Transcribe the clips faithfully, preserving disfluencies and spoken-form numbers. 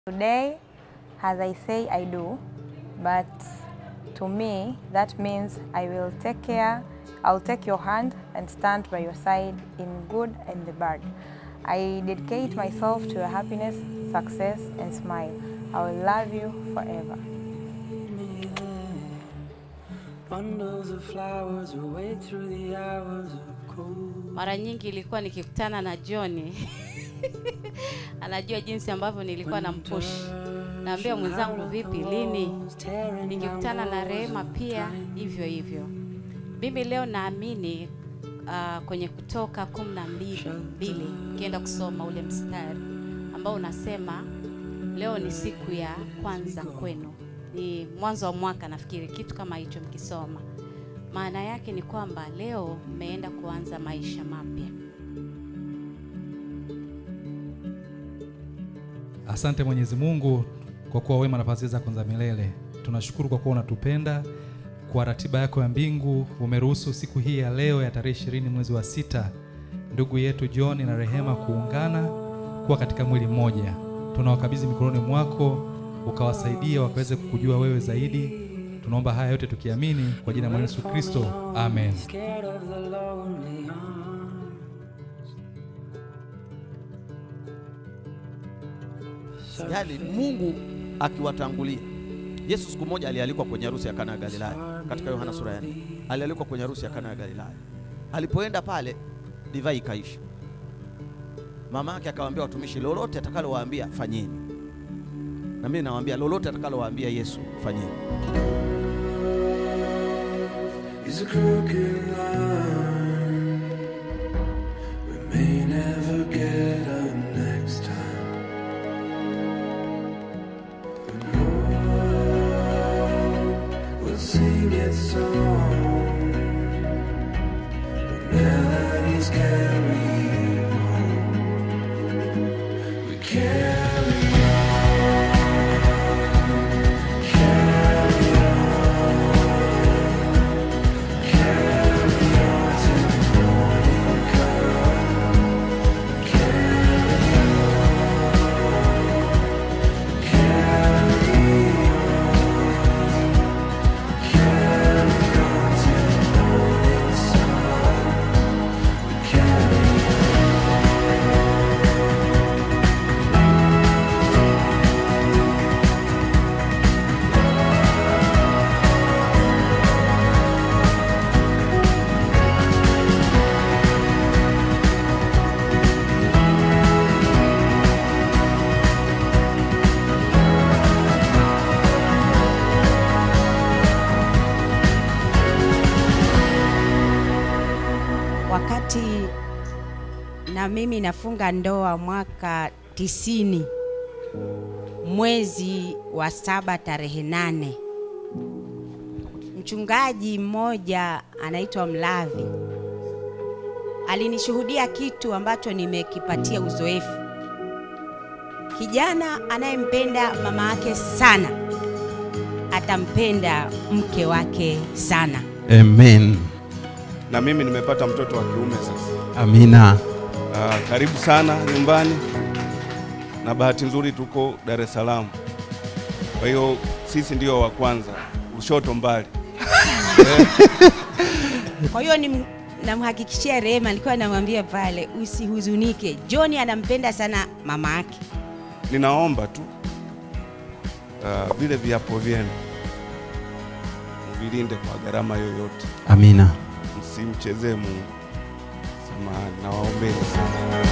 Today, as I say I do, but to me, that means I will take care, I'll take your hand and stand by your side in good and the bad. I dedicate myself to your happiness, success, and smile. I will love you forever. Mara nyingi ilikuwa nikikutana na John. Anajua jinsi ambavyo nilikuwa nampush. Naambia mwenzangu vipi lini? Nikikutana na Rehema pia hivyo hivyo. Mimi leo naamini uh, kwenye Kutoka kumi na mbili kienda kusoma ule mstari ambao unasema leo ni siku ya kwanza kwenu. Ni mwanzo wa mwaka nafikiri kitu kama hicho mkisoma. Maana yake ni kwamba leo mmeenda kuanza maisha mapya. Asante Mwenyezi Mungu kwa kuwa wema na fadhili zako za milele. Tunashukuru kwa kuwa unatupenda. Kwa ratiba yako ya mbingu umeruhusu siku hii ya leo ya tarehe ishirini mwezi wa sita ndugu yetu John na Rehema kuungana kuwa katika mwili mmoja. Tunawakabidhi mikononi mwako ukawasaidia wakaweze kukujua wewe zaidi. Tunaomba haya yote tukiamini kwa jina la Yesu Kristo. Amen. Yaani Mungu akiwatangulia. Yesu siku moja alialikwa kwenye harusi ya Kana ya Galilaya katika Yohana sura ya nne. Alialikwa kwenye harusi ya Kana ya Galilaya. Alipoenda pale divai ikaisha. Mama yake akawaambia watumishi, lolote atakalowaambia fanyeni. Na mimi nawaambia lolote atakalowaambia Yesu fanyeni. Is a crooked line. We may never get up next time. Sing its song, the melodies carry on. We carry on, carry on, carry on till the morning comes. Carry on, carry on. Wakati na mimi nafunga ndoa mwaka tisini mwezi wa saba tarehe nane, mchungaji mmoja anaitwa Mlavi alinishuhudia kitu ambacho nimekipatia uzoefu. Kijana anayempenda mama yake sana atampenda mke wake sana. Amen. Na mimi nimepata mtoto wa kiume sasa. Amina. Uh, karibu sana nyumbani. Na bahati nzuri tuko Dar es Salaam. Kwa hiyo sisi ndio wa kwanza, ushoto mbali. Kwa hiyo ni namhakikishia Rehema, alikuwa anamwambia pale usihuzunike. John anampenda sana mama yake. Ninaomba tu uh, vile viapo vyenu mvilinde kwa gharama yoyote. Amina. Msimchezee Mungu. Samahani, nawaombeni sana.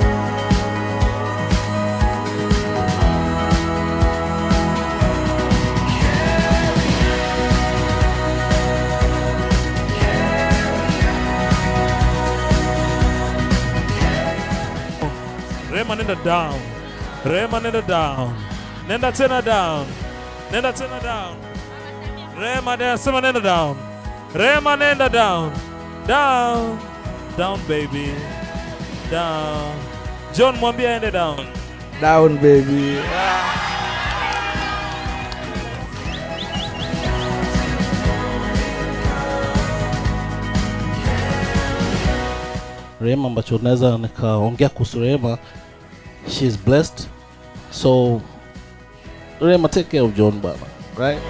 Rehema nenda down. Rehema nenda down. Nenda tena down. Nenda tena down. Rehema nenda sema nenda down. Rehema nenda down. Down. Down baby. Down. John mwambie ende down. Down baby. Rehema ambacho naweza nikaongea kuhusu Rehema, she is blessed. So Rehema, take care of John Baba, right?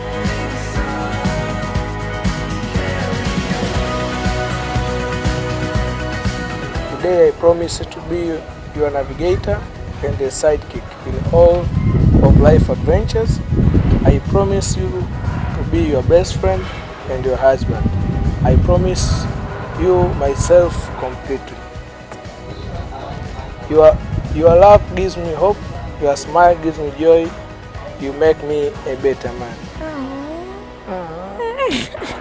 Today I promise to be your navigator and a sidekick in all of life adventures. I promise you to be your best friend and your husband. I promise you myself completely. Your, your love gives me hope, your smile gives me joy, you make me a better man. Aww. Aww.